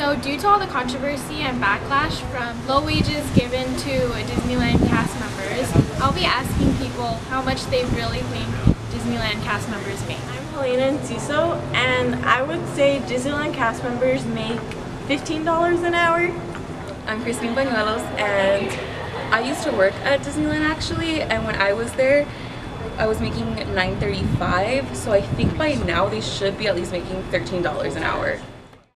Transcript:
So due to all the controversy and backlash from low wages given to Disneyland cast members, I'll be asking people how much they really think Disneyland cast members make. I'm Helena Enciso, and I would say Disneyland cast members make $15 an hour. I'm Christine Bañuelos, and I used to work at Disneyland actually, and when I was there I was making $9.35, so I think by now they should be at least making $13 an hour.